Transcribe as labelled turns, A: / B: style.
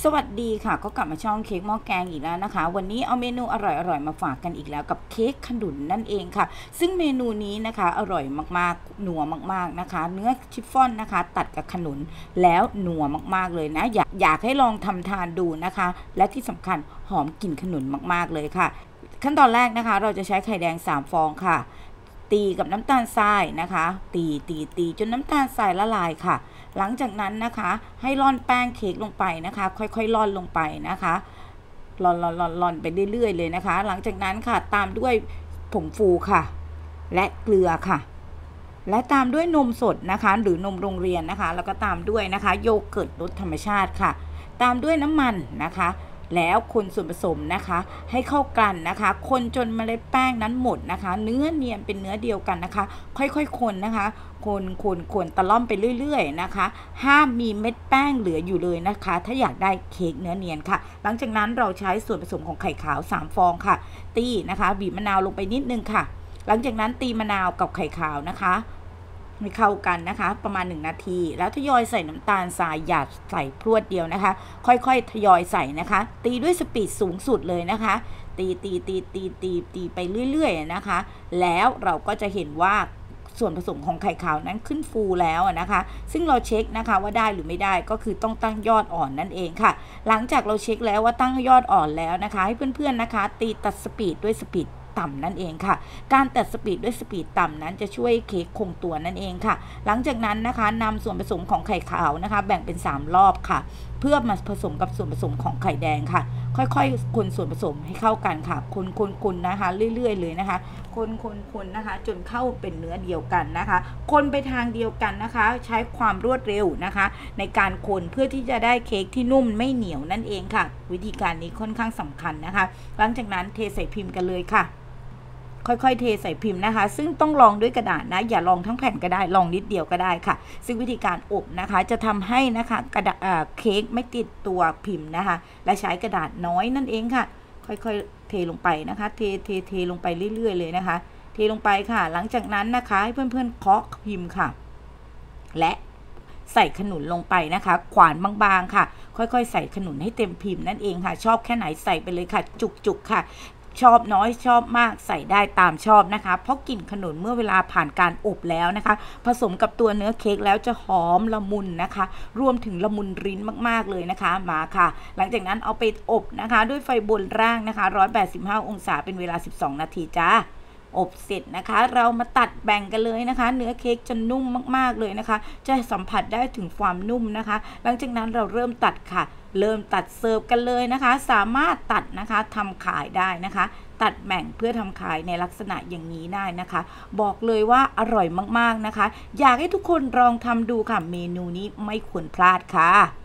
A: สวัสดีค่ะก็กลับมาช่องเค้กหม้อแกงอีกแล้วนะคะวันนี้เอาเมนูอร่อยๆมาฝากกันอีกแล้วกับเค้กขนุนนั่นเองค่ะซึ่งเมนูนี้นะคะอร่อยมากๆนัวมากๆนะคะเนื้อชิฟฟ่อนนะคะตัดกับขนุนแล้วนัวมากๆเลยนะอยากให้ลองทำทานดูนะคะและที่สำคัญหอมกลิ่นขนุนมากๆเลยค่ะขั้นตอนแรกนะคะเราจะใช้ไข่แดง3ฟองค่ะตีกับน้ำตาลทรายนะคะตีจนน้ำตาลทรายละลายค่ะหลังจากนั้นนะคะให้ร่อนแป้งเค้กลงไปนะคะค่อยๆร่อนลงไปนะคะร่อนไปเรื่อยๆเลยนะคะหลังจากนั้นค่ะตามด้วยผงฟูค่ะและเกลือค่ะและตามด้วยนมสดนะคะหรือนมโรงเรียนนะคะแล้วก็ตามด้วยนะคะโยเกิร์ตรสธรรมชาติค่ะตามด้วยน้ำมันนะคะแล้วคนส่วนผสมนะคะให้เข้ากันนะคะคนจนเมล็ดแป้งนั้นหมดนะคะเนื้อเนียนเป็นเนื้อเดียวกันนะคะค่อยๆคนนะคะคนตะล่อมไปเรื่อยๆนะคะห้ามมีเม็ดแป้งเหลืออยู่เลยนะคะถ้าอยากได้เค้กเนื้อเนียนค่ะหลังจากนั้นเราใช้ส่วนผสมของไข่ขาว3ฟองค่ะตีนะคะบีบมะนาวลงไปนิดนึงค่ะหลังจากนั้นตีมะนาวกับไข่ขาวนะคะให้เข้ากันนะคะประมาณ1นาทีแล้วทยอยใส่น้ำตาลทรายอย่าใส่พรวดเดียวนะคะค่อยๆทยอยใส่นะคะตีด้วยสปีดสูงสุดเลยนะคะตีไปเรื่อยๆนะคะแล้วเราก็จะเห็นว่าส่วนผสมของไข่ขาวนั้นขึ้นฟูแล้วนะคะซึ่งเราเช็คนะคะว่าได้หรือไม่ได้ก็คือต้องตั้งยอดอ่อนนั่นเองค่ะหลังจากเราเช็คแล้วว่าตั้งยอดอ่อนแล้วนะคะให้เพื่อนๆนะคะตีตัดสปีดด้วยสปีดต่ำนั่นเองค่ะการตัดสปีดด้วยสปีดต่ำนั้นจะช่วยเค้กคงตัวนั่นเองค่ะหลังจากนั้นนะคะนำส่วนผสมของไข่ขาวนะคะแบ่งเป็น3รอบค่ะเพื่อมาผสมกับส่วนผสมของไข่แดงค่ะค่อยๆคนส่วนผสมให้เข้ากันค่ะคนนะคะเรื่อยๆเลยนะคะคนนะคะจนเข้าเป็นเนื้อเดียวกันนะคะคนไปทางเดียวกันนะคะใช้ความรวดเร็วนะคะในการคนเพื่อที่จะได้เค้กที่นุ่มไม่เหนียวนั่นเองค่ะวิธีการนี้ค่อนข้างสำคัญนะคะหลังจากนั้นเทใส่พิมพ์กันเลยค่ะค่อยๆเทใส่พิมพ์นะคะซึ่งต้องลองด้วยกระดาษนะอย่าลองทั้งแผ่นก็ได้ลองนิดเดียวก็ได้ค่ะซึ่งวิธีการอบนะคะจะทำให้นะคะกระดาษเค้กไม่ติดตัวพิมพ์นะคะและใช้กระดาษน้อยนั่นเองค่ะค่อยๆเทลงไปนะคะเทลงไปเรื่อยๆเลยนะคะเทลงไปค่ะหลังจากนั้นนะคะให้เพื่อนๆเคาะพิมพ์ค่ะและใส่ขนุนลงไปนะคะขวานบางๆค่ะค่อยๆใส่ขนุนให้เต็มพิมพ์นั่นเองค่ะชอบแค่ไหนใส่ไปเลยค่ะจุกๆค่ะชอบน้อยชอบมากใส่ได้ตามชอบนะคะเพราะกลิ่นขนุนเมื่อเวลาผ่านการอบแล้วนะคะผสมกับตัวเนื้อเค้กแล้วจะหอมละมุนนะคะรวมถึงละมุนริ้นมากๆเลยนะคะมาค่ะหลังจากนั้นเอาไปอบนะคะด้วยไฟบนร่างนะคะ185องศาเป็นเวลา12นาทีจ้าอบเสร็จนะคะเรามาตัดแบ่งกันเลยนะคะเนื้อเค้กจะนุ่มมากๆเลยนะคะจะสัมผัสได้ถึงความนุ่มนะคะหลังจากนั้นเราเริ่มตัดค่ะเริ่มตัดเสิร์ฟกันเลยนะคะสามารถตัดนะคะทำขายได้นะคะตัดแบ่งเพื่อทำขายในลักษณะอย่างนี้ได้นะคะบอกเลยว่าอร่อยมากๆนะคะอยากให้ทุกคนลองทำดูค่ะเมนูนี้ไม่ควรพลาดค่ะ